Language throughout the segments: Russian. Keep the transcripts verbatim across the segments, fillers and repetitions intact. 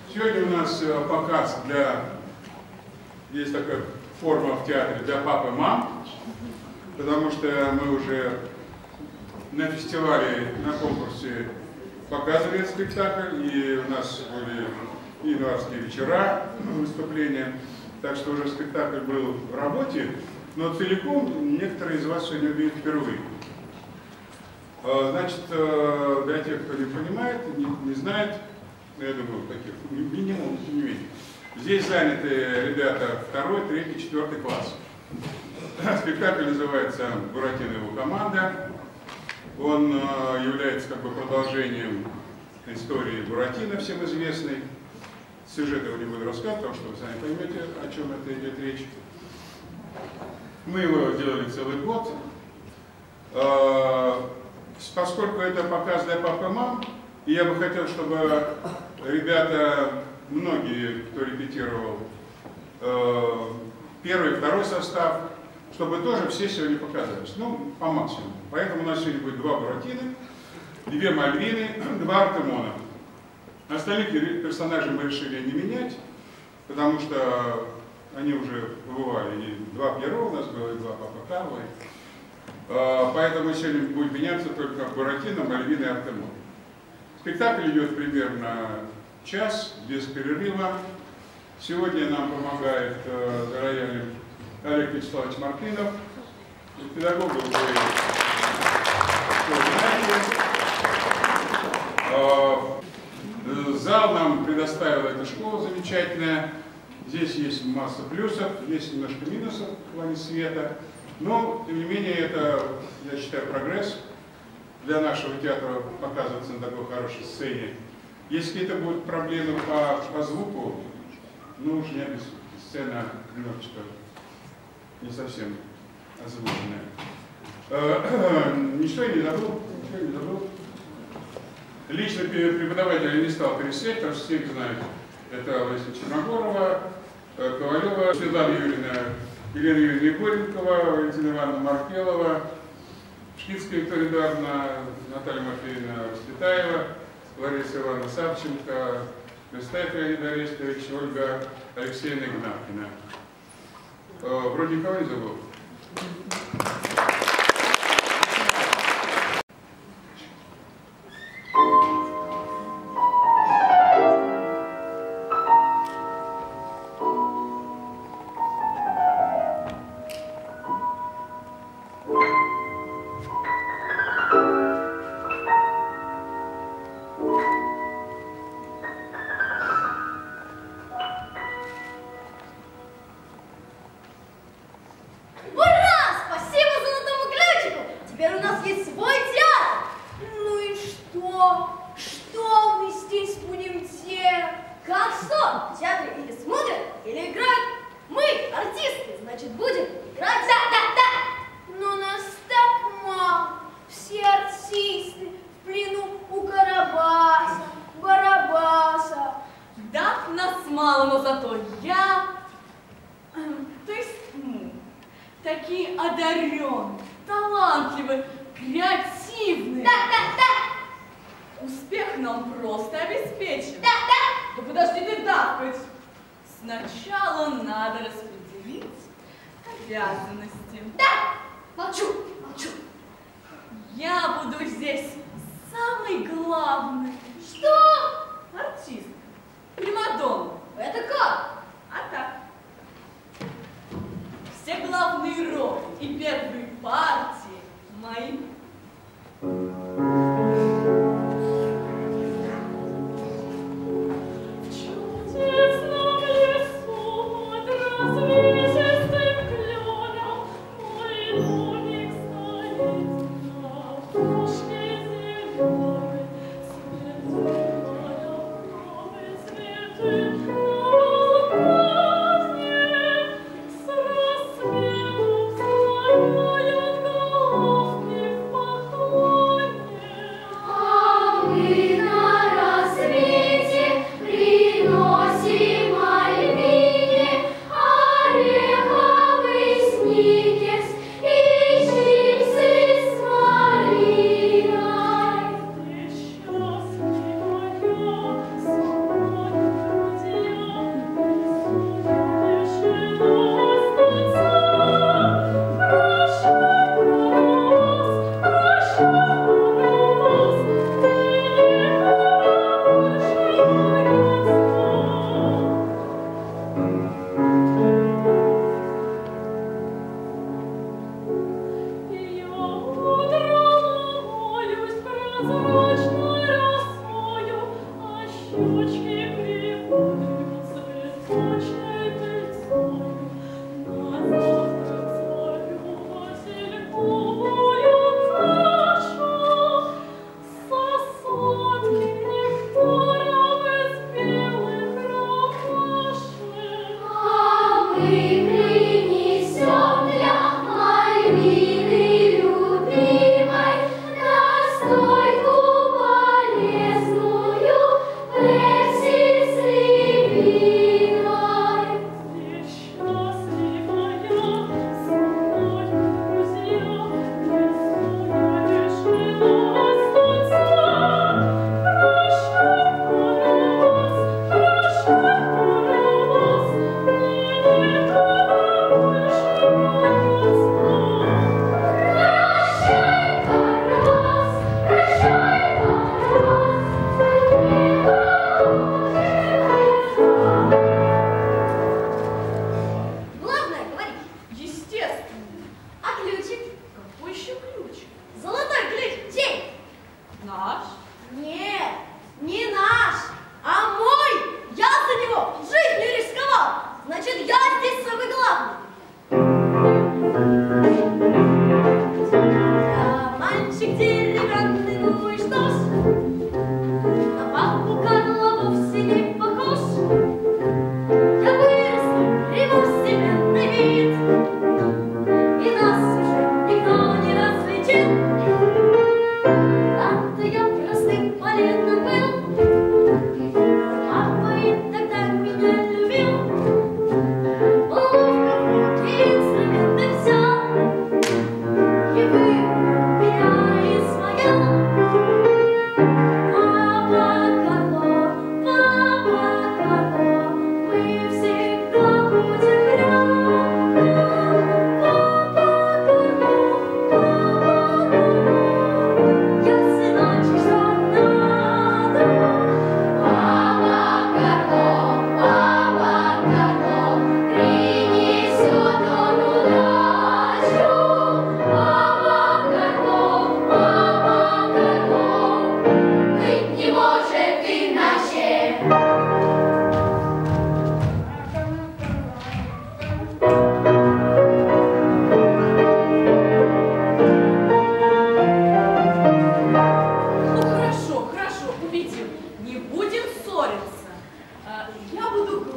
Сегодня у нас показ для, есть такая форма в театре для пап и мам, потому что мы уже на фестивале, на конкурсе показывали этот спектакль, и у нас были и январские вечера, выступления, так что уже спектакль был в работе, но целиком некоторые из вас сегодня увидят впервые. Значит, для тех, кто не понимает, не, не знает, я думаю, таких минимум, тем не менее. Здесь заняты ребята второй, третий, четвертый класс. Спектакль называется «Буратино и его команда». Он является как бы продолжением истории Буратино, всем известной. Сюжет его не буду рассказывать, потому что вы сами поймете, о чем это идет речь. Мы его делали целый год. Поскольку это показ для пап и мам, и я бы хотел, чтобы ребята, многие, кто репетировал, первый и второй состав, чтобы тоже все сегодня показались, ну, по максимуму. Поэтому у нас сегодня будет два Буратино, две Мальвины, два Артемона. Остальных персонажей мы решили не менять, потому что они уже побывали. И два Пьеро у нас было, и два Папа Карло. Поэтому сегодня будет меняться только Буратино, Мальвина и Артемон. Спектакль идет примерно час, без перерыва. Сегодня нам помогает за роялем Олег Вячеславович Мартынов. Педагог вы знаете. Зал нам предоставила эта школа замечательная. Здесь есть масса плюсов, есть немножко минусов в плане света. Но, тем не менее, это, я считаю, прогресс для нашего театра показываться на такой хорошей сцене. Если какие-то будут проблемы по, по звуку, ну уж не обессудьте. Сцена немножечко не совсем озвученная. Ничего я не забыл, ничего не забыл. Лично преподавателя не стал перечислять, потому что все их знают. Это Лариса Черногорова, Ковалева, Светлана Юрьевна, Елена Юрьевна Егоренкова, Валентина Ивановна Маркелова, Шкицкая Виктория Эдуардовна, Наталья Матвеевна Светаева, Лариса Ивановна Савченко, Местаев Леонид Арестович, Ольга Алексеевна Игнаткина. Вроде никого не забыл.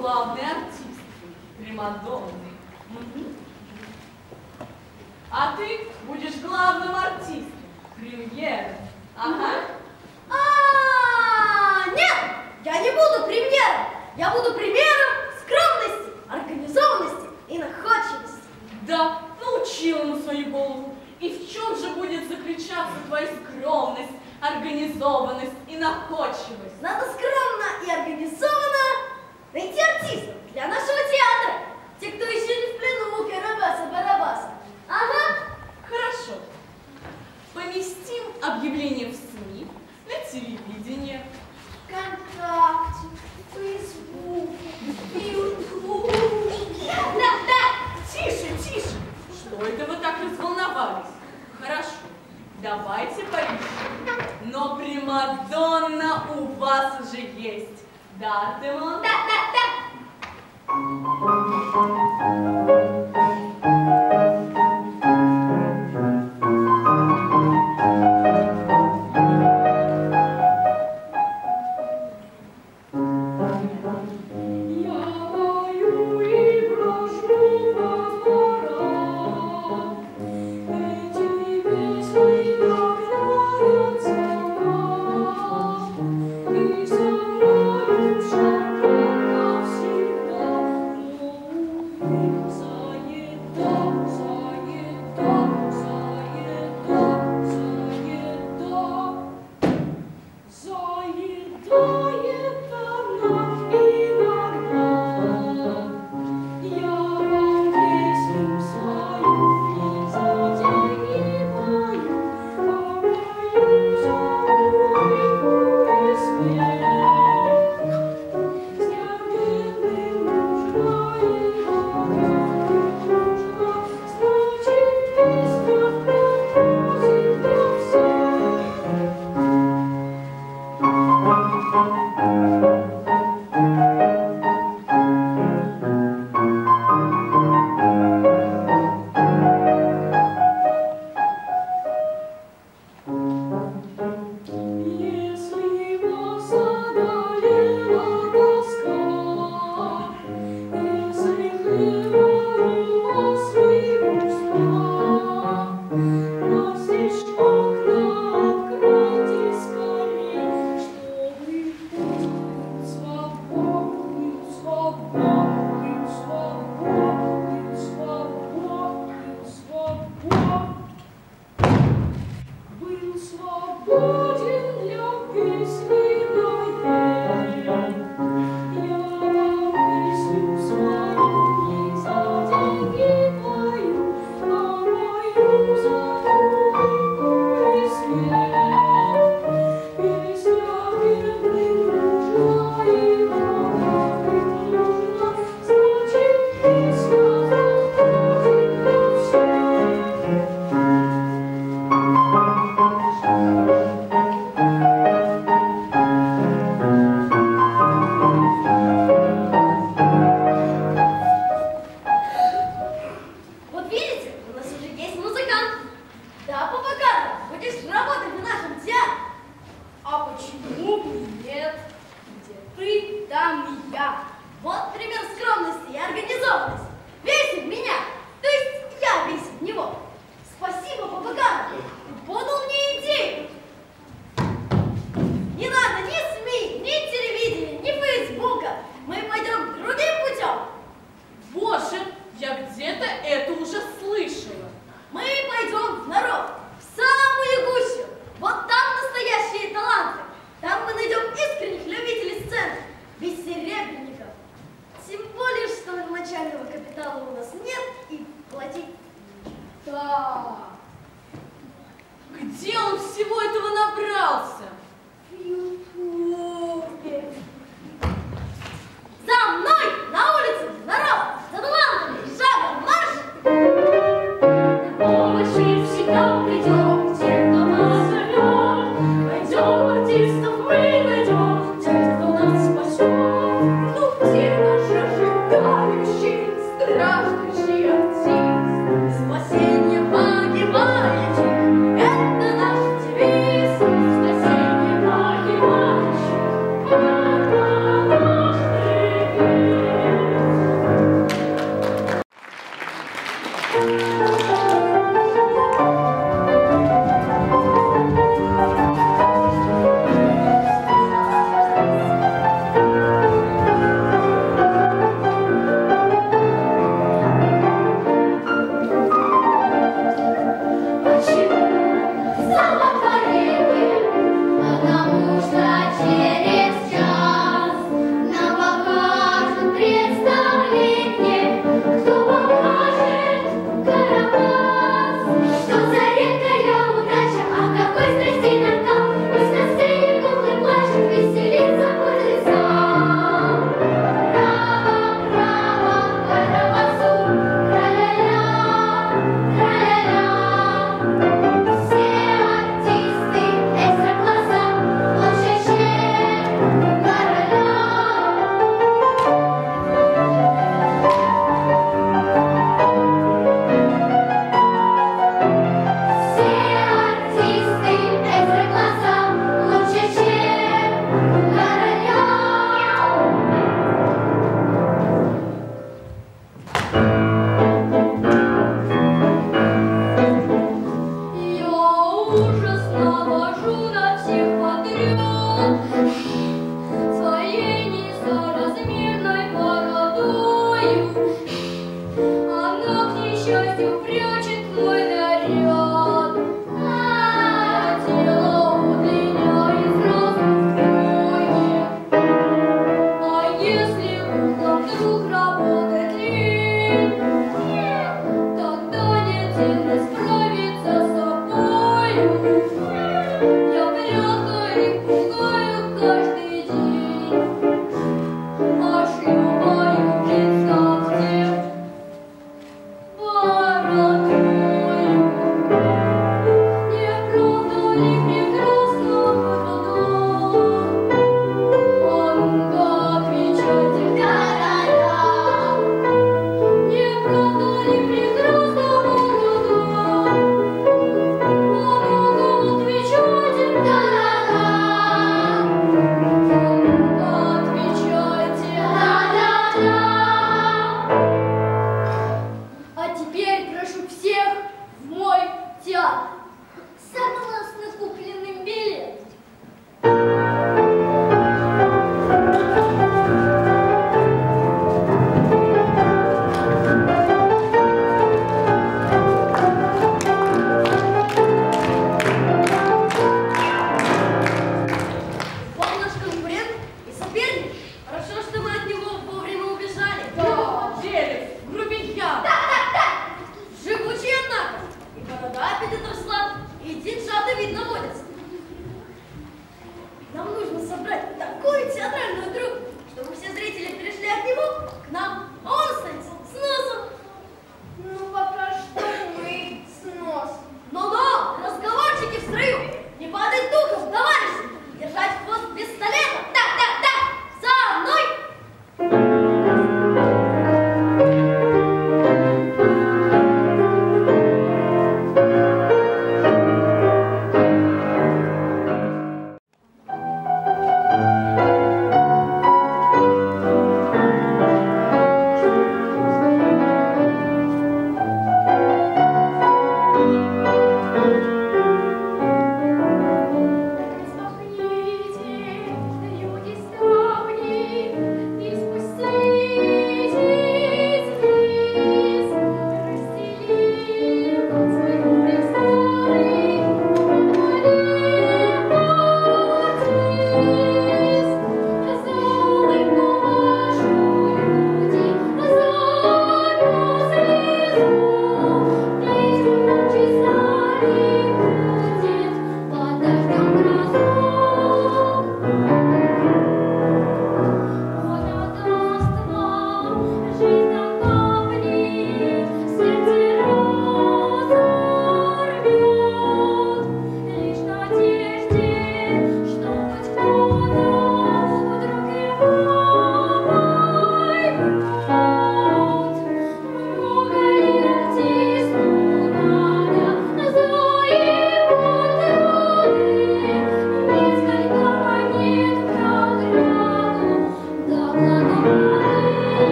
главной артистки, примадонной. Угу. А ты будешь главным артистом, премьером. Ага. А, нет, я не буду премьером. Я буду примером скромности, организованности и находчивости. Да, научила на свою голову. И в чем же будет заключаться твоя скромность, организованность и находчивость? Надо скромно и организованно найти артистов для нашего театра. Те, кто еще не в плену у Карабаса-Барабаса. Ага. Хорошо. Поместим объявление в СМИ, на телевидение. ВКонтакте, Фейсбуке, Ютубе. Да, да. Тише, тише. Что это вы так разволновались? Хорошо, давайте поищем. Но примадонна у вас уже есть. Да, Артемон? Да, да, да. Бессеребренников. Тем более, что начального капитала у нас нет,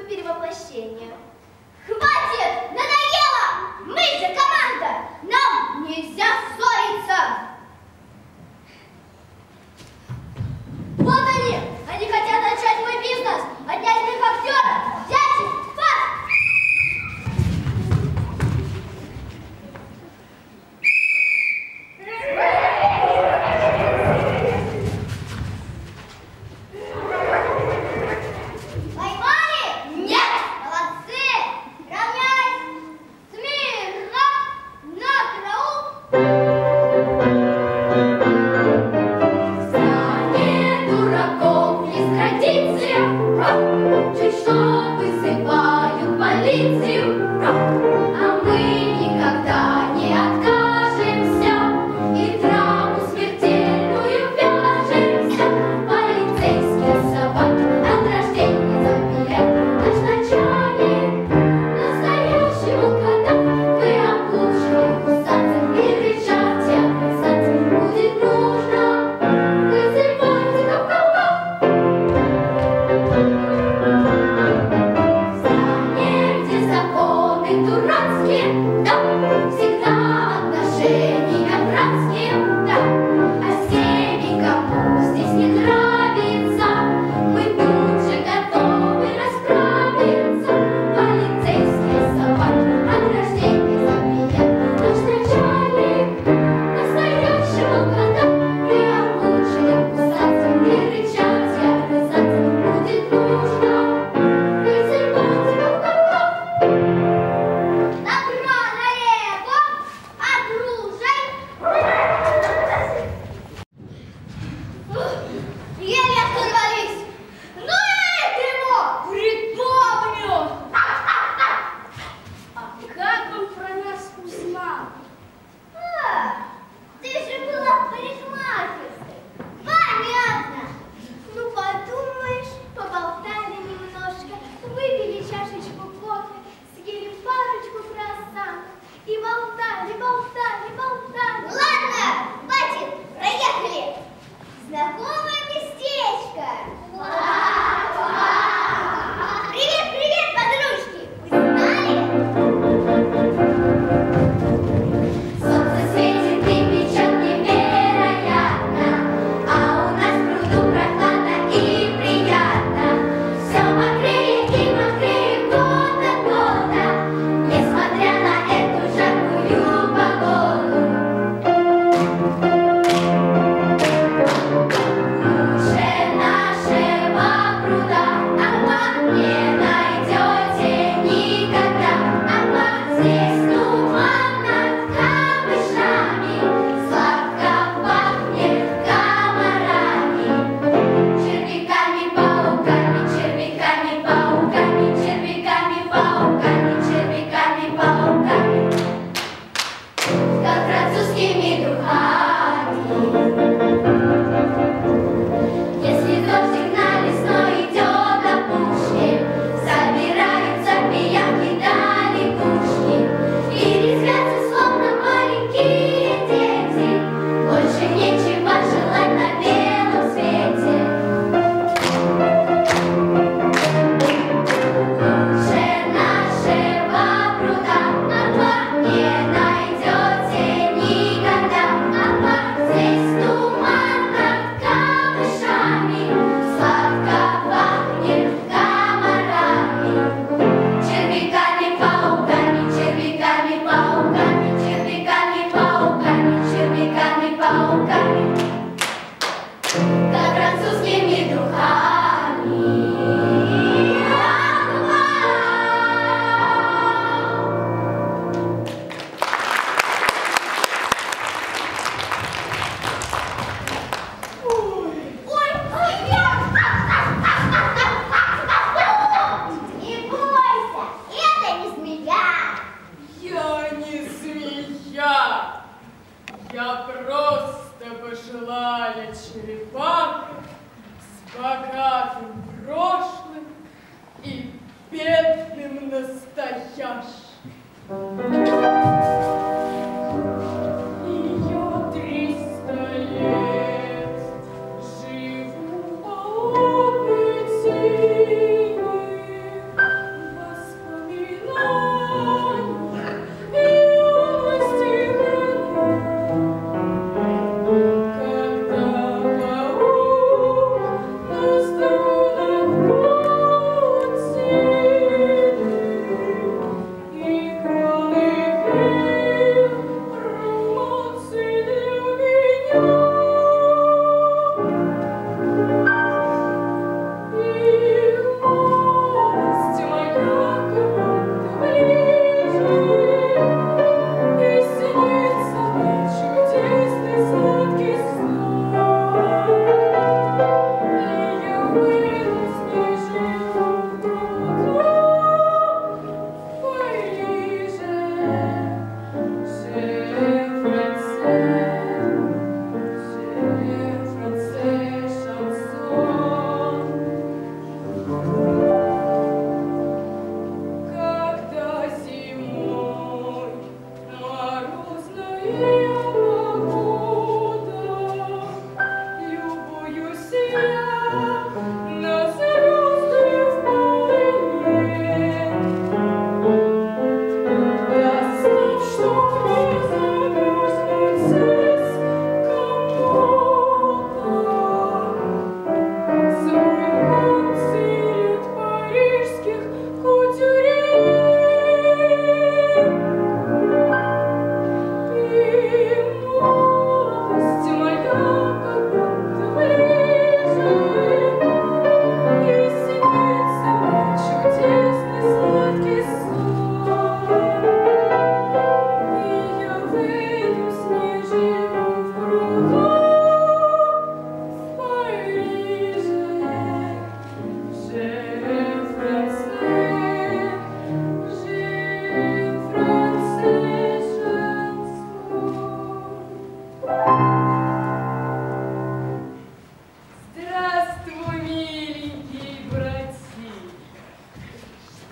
перевоплощения. Хватит! Надоело! Мы же команда! Нам нельзя ссориться! Вот они! Они хотят начать мой бизнес! Отнять моих актеров! Взять их! Факт! Поймали? Нет! Молодцы! Равняйсь! Смирно! На караул! Знание дураков есть традиция. Чуть что вызывают полицию. А мы никогда не откажемся и в драму смертельную вяжемся. Полицейские собаки от рождения забили наш начальник. Настоящий волкодав, вы облучили кусаться и кричать, и огрызаться. Будет нужно, вызывайте гав-гав-гав.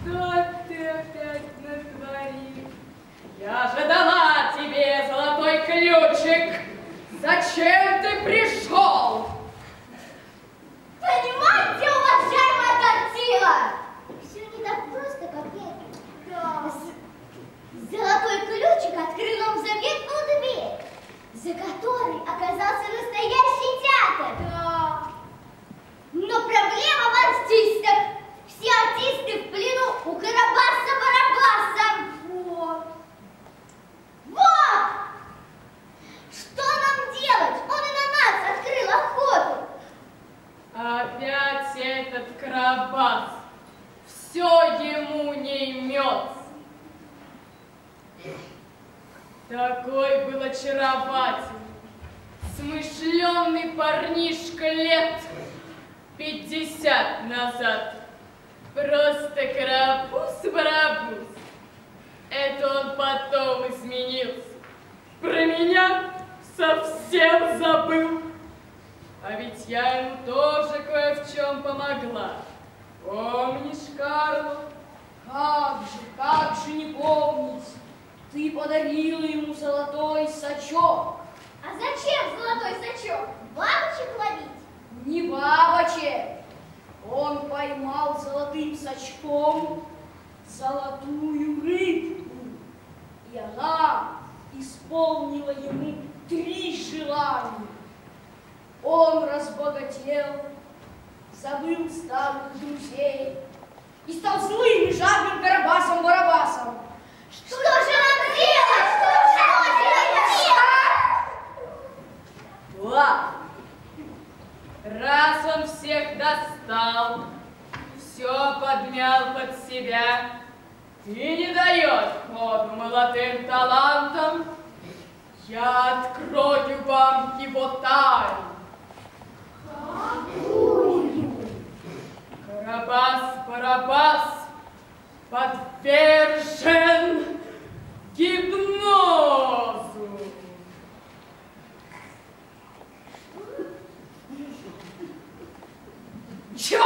Что ты опять натворил? Я же дала тебе золотой ключик. Зачем ты пришел? Понимаете, уважаемая Тортила? Все не так просто, как это. Да. Золотой ключик открыл нам заветную дверь, за которой оказался настоящий театр. Да. Но проблема в артистах. Все артисты в плену у Карабаса-Барабаса. Вот. Вот! Что нам делать? Он и на нас открыл охоту. Опять этот Карабас. Все ему не имется. Такой был очаровательный, смышленый парнишка лет пятьдесят назад. Просто карапуз-барабуз. Это он потом изменился. Про меня совсем забыл. А ведь я ему тоже кое в чем помогла. Помнишь, Карло? Как же, как же не помнить? Ты подарила ему золотой сачок. А зачем золотой сачок? Бабочек ловить? Не бабочек. Он поймал золотым сачком золотую рыбку. И она исполнила ему три желания. Он разбогател, забыл старых друзей и стал злым и жадным Карабасом-Барабасом. Что же нам делать? Что же нам делать? Ладно. Раз он всех достал, все подмял под себя и не дает ходу молодым талантам, я открою вам его тайну. Карабас-Барабас подвержен гипнозу. Чего?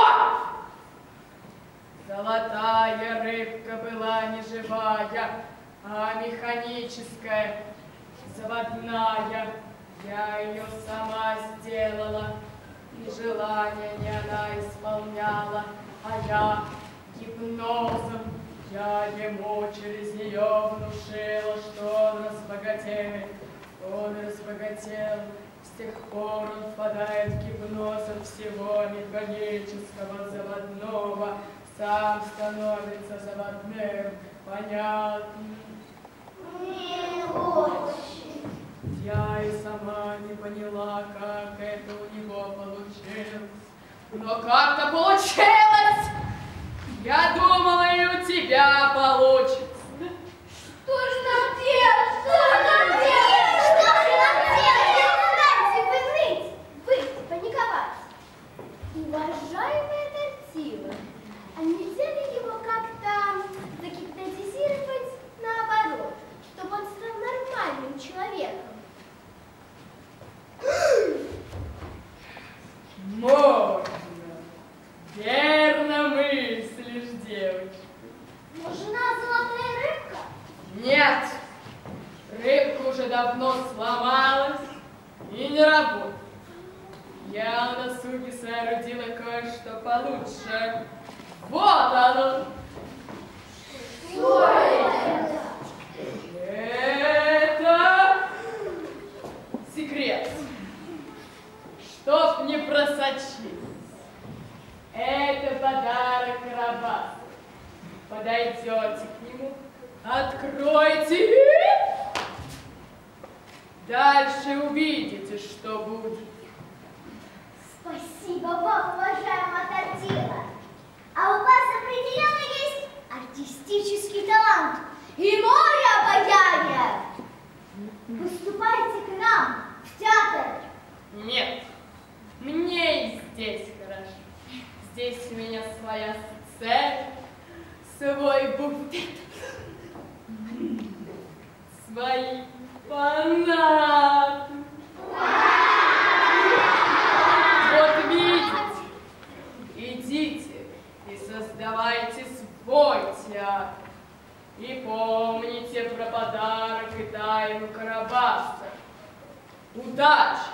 Золотая рыбка была не живая, а механическая, заводная. Я ее сама сделала, и желания не она исполняла, а я гипнозом. Я ему через нее внушила, что он разбогатеет. Он разбогател. С тех пор он впадает в гипноз от всего механического, заводного. Сам становится заводным. Понятно? Не очень. Я и сама не поняла, как это у него получилось. Но как-то получилось! Я думала, и у тебя получится. Что же нам делать? Что же нам делать? Что же нам делать? Перестаньте вы ныть, вы паниковать. Уважаемая Тортила, а нельзя ли его как-то загипнотизировать наоборот, чтобы он стал нормальным человеком? Можно. Верно мыслишь, девочка. Нужна золотая рыбка? Нет. Рыбка уже давно сломалась и не работает. Я на досуге соорудила кое-что получше. Вот оно. Что это? Это секрет. Чтоб не просочилось. Это подарок Карабасу. Подойдете к нему, откройте и дальше увидите, что будет. Спасибо вам, уважаемая Тортила. А у вас определенно есть артистический талант и море обаяния. Выступайте к нам в театр. Нет, мне и здесь хорошо. Здесь у меня своя сцена, свой буфет, свои фанаты. Вот видите, идите и создавайте свой театр. И помните про подарок и тайну Карабаса. Удачи!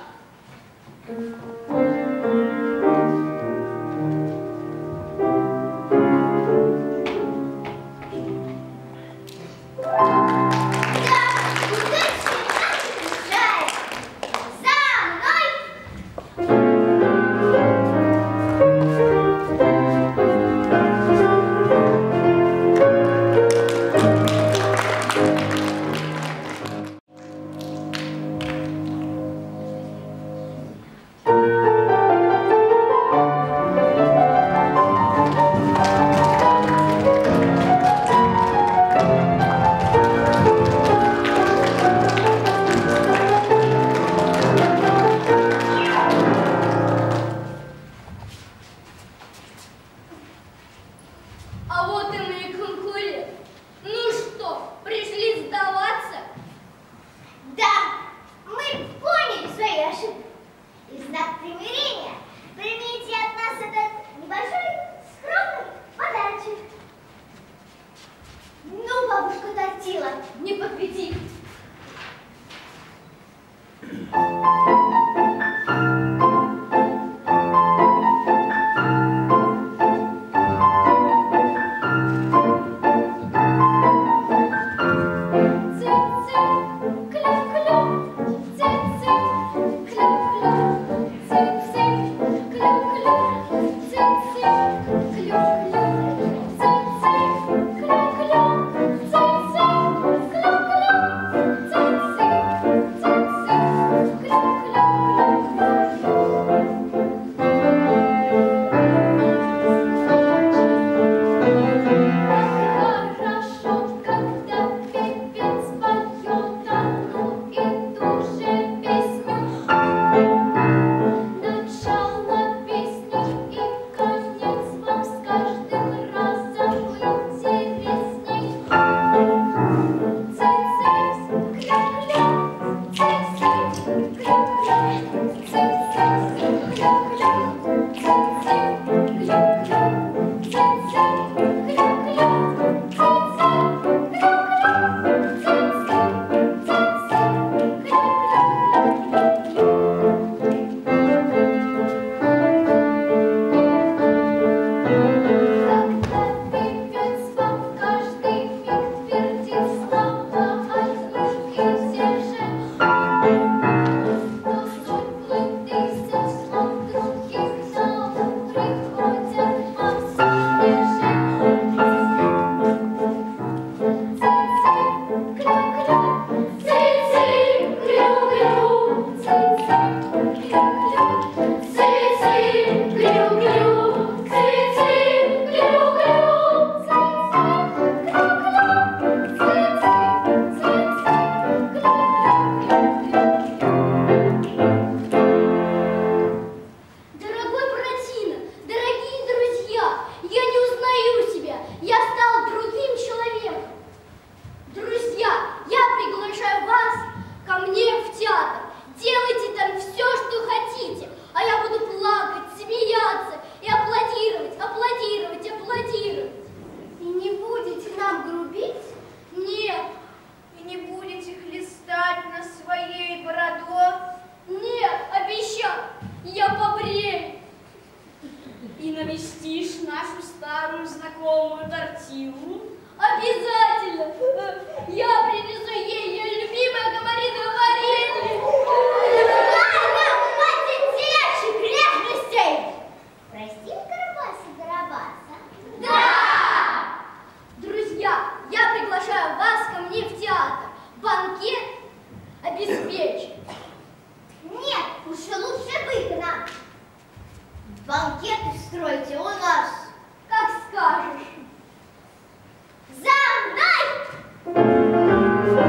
За мной!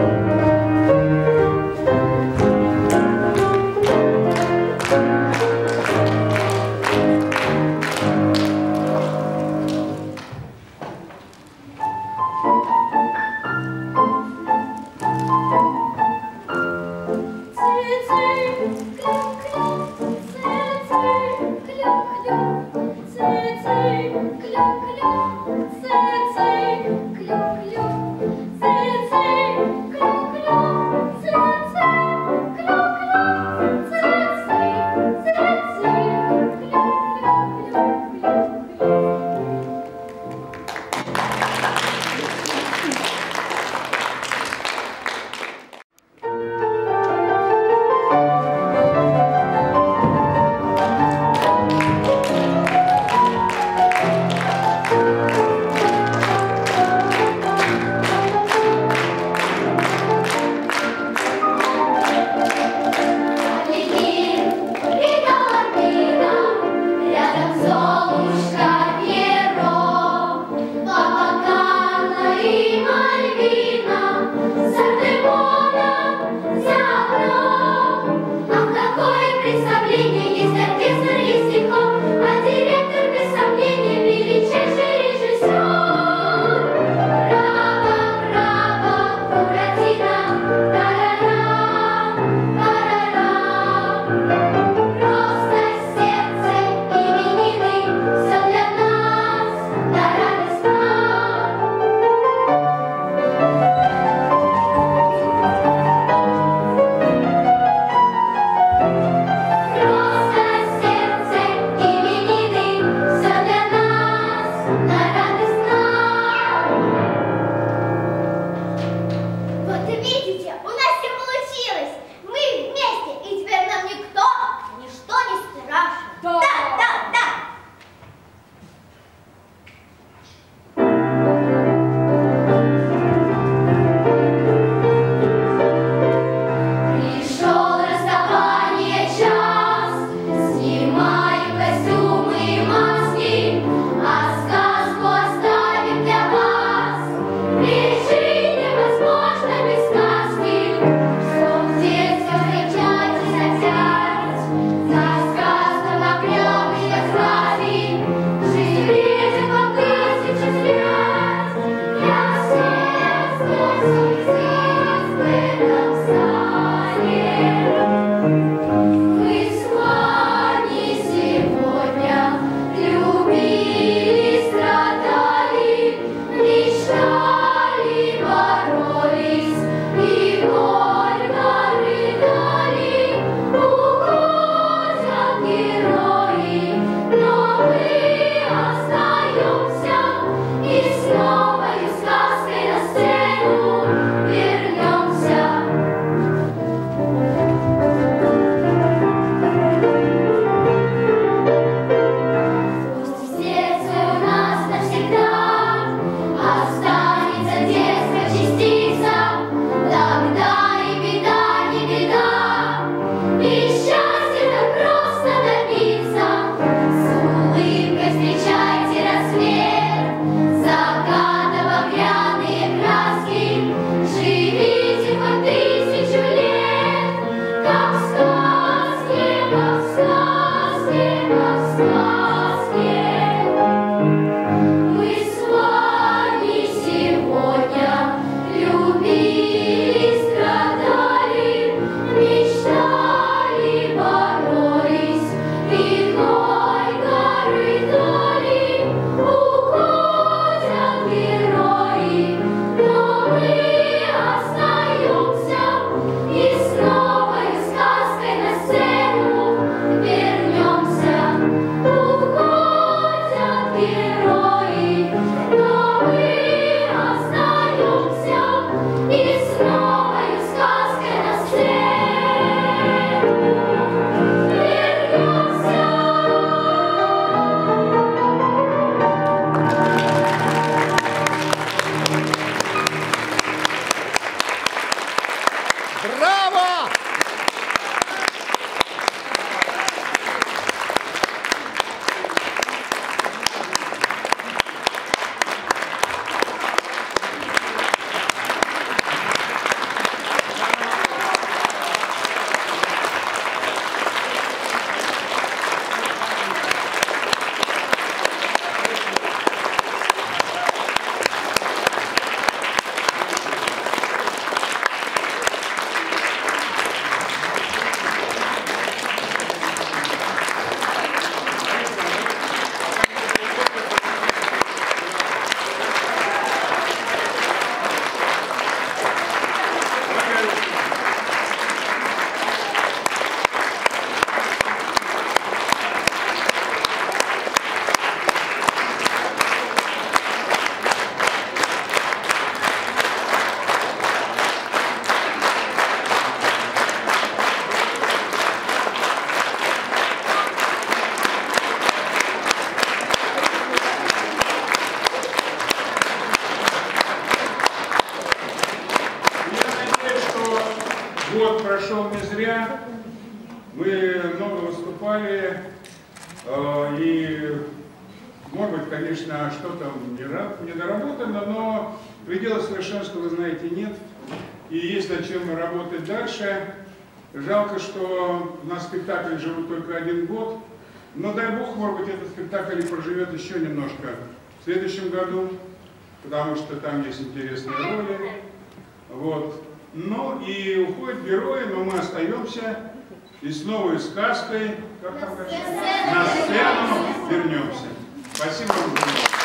год прошел не зря. Мы много выступали, э, и, может быть, конечно, что-то недоработано, но предела совершенства, вы знаете, нет. И есть над чем работать дальше. Жалко, что у нас спектакль живут только один год. Но дай Бог, может быть, этот спектакль и проживет еще немножко в следующем году, потому что там есть интересные роли. Вот. Ну и уходят герои, но мы остаемся и с новой сказкой, как там дальше? На сцену вернемся. Спасибо вам.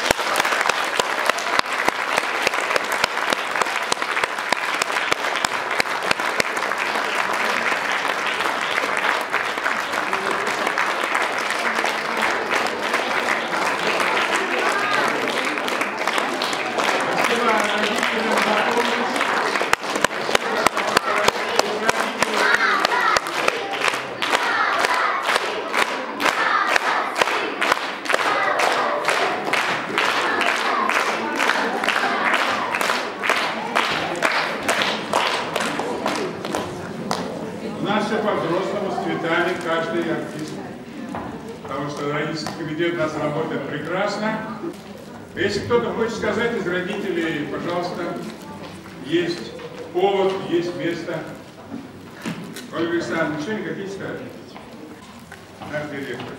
По-взрослому, с цветами, каждый артист. Потому что родительский комитет у нас работает прекрасно. Если кто-то хочет сказать из родителей, пожалуйста, есть повод, есть место. Ольга Александровна, что не хотите сказать? Наш директор.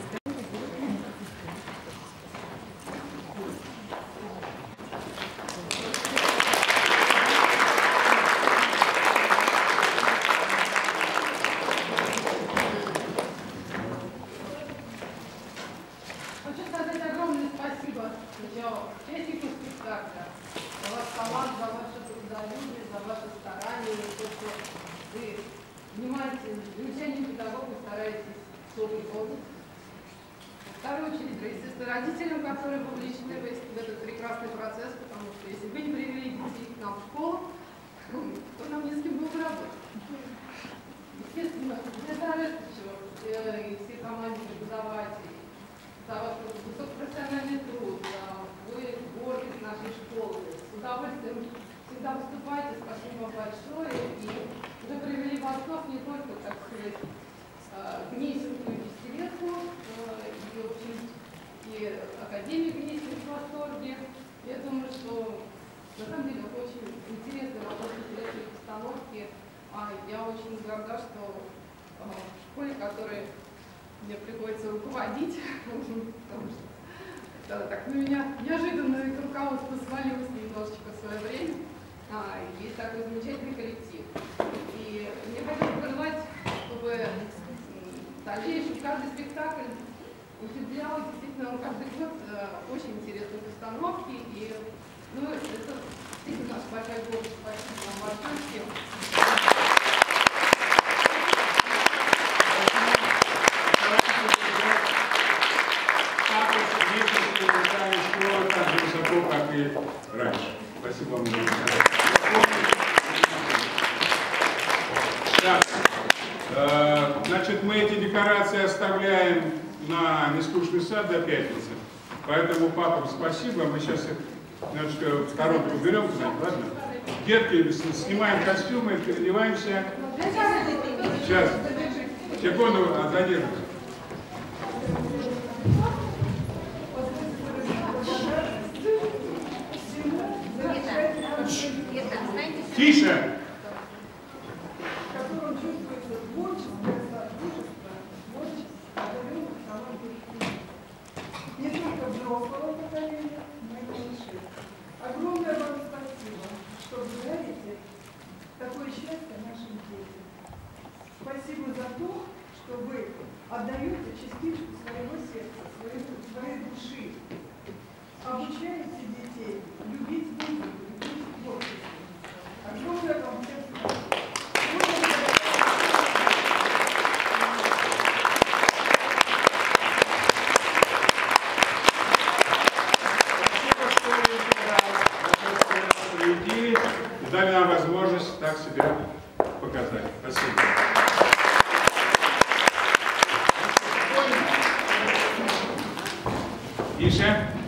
Участникам спектакля, за ваш талант, за ваше трудолюбие, за ваше старание, за то, что вы внимательны, замечательный педагог, вы стараетесь сотни помнить. В вторую очередь, естественно, родителям, которые вовлечены в этот прекрасный процесс, потому что если вы не привели детей к нам в школу, то нам не с кем было работать. Естественно, для Тарэшичева и всей команде преподавателей, за ваш высокопрофессиональный труд, за вы гордость нашей школы. С удовольствием всегда выступайте. Спасибо вам большое. И уже привели в восторг не только, так сказать, Гнесинскую десятилетку, и, в общем, и Академия Гнесинская в восторге. Я думаю, что на самом деле очень интересный вопрос, интересные постановки. Я очень горда, что в школе, которой мне приходится руководить, потому что да, так на меня неожиданно руководство свалилось немножечко в свое время. А, есть такой замечательный коллектив. И мне хотелось пожелать, чтобы в дальнейшем каждый спектакль укреплял действительно каждый год очень интересные постановки. И ну, это действительно наша большая гордость. Спасибо вам большое всем. Как и раньше. Спасибо вам. Так, э, значит, мы эти декорации оставляем на нескучный сад до пятницы. Поэтому папам спасибо. Мы сейчас их немножко в сторонку берем, ладно? Детки, снимаем костюмы, переодеваемся. Сейчас. Секунду, задержим. Тише! В котором чувствуется творческое содружество, творчество, одаренных талантов не только взрослого поколения, но и малышей. Огромное вам спасибо, что вы дарите такое счастье нашим детям. Спасибо за то, что вы отдаете частичку своего сердца, своей, своей души, обучаете детей любить музыку, любить творчество. Огромное вам всем спасибо. Дали нам возможность так себя показать. Спасибо. Иша.